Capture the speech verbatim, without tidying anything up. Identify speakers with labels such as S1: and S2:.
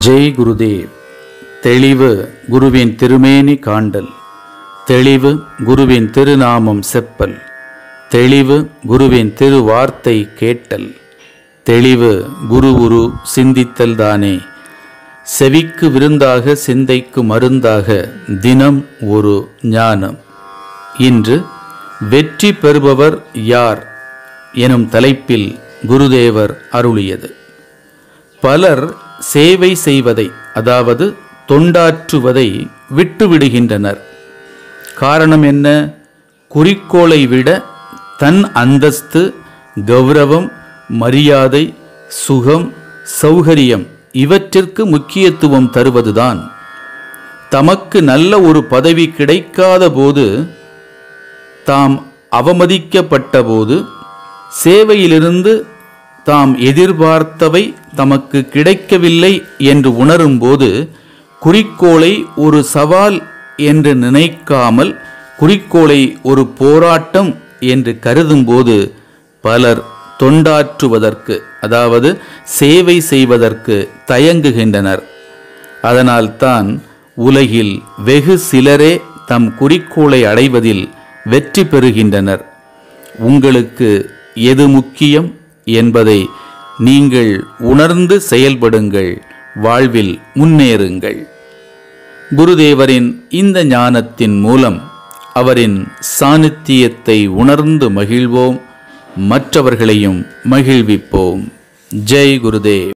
S1: ஜெய் குருதேவ். தெளிவு குருவின் திருமேனி காண்டல், தெளிவு குருவின் திருநாமம் செப்பல், தெளிவு குருவின் திருவார்த்தை கேட்டல், தெளிவு குரு உரு சிந்தித்தல் தானே. செவிக்கு விருந்தாக சிந்தைக்கு மருந்தாக தினம் ஒரு ஞானம். இன்று வெற்றி பெறுபவர் யார் எனும் தலைப்பில் குருதேவர் அருளியது. பலர் சேவை செய்வதை, அதாவது தொண்டாற்றுவதை விட்டுவிடுகின்றனர். காரணம் என்ன? குறிக்கோளை விட தன் அந்தஸ்து, கௌரவம், மரியாதை, சுகம், சௌகரியம் இவற்றிற்கு முக்கியத்துவம் தருவதுதான். தமக்கு நல்ல ஒரு பதவி கிடைக்காத போது, தாம் அவமதிக்கப்பட்ட போது, சேவையிலிருந்து தாம் எதிர்பார்த்தவை தமக்கு கிடைக்கவில்லை என்று உணரும்போது, குறிக்கோளை ஒரு சவால் என்று நினைக்காமல் குறிக்கோளை ஒரு போராட்டம் என்று கருதும்போது பலர் தொண்டாற்றுவதற்கு, அதாவது சேவை செய்வதற்கு தயங்குகின்றனர். அதனால்தான் உலகில் வெகு சிலரே தம் குறிக்கோளை அடைவதில் வெற்றி பெறுகின்றனர். உங்களுக்கு எது முக்கியம் என்பதை நீங்கள் உணர்ந்து செயல்படுங்கள், வாழ்வில் முன்னேறுங்கள். குருதேவரின் இந்த ஞானத்தின் மூலம் அவரின் சாநித்தியத்தை உணர்ந்து மகிழ்வோம், மற்றவர்களையும் மகிழ்விப்போம். ஜெய் குருதேவ்.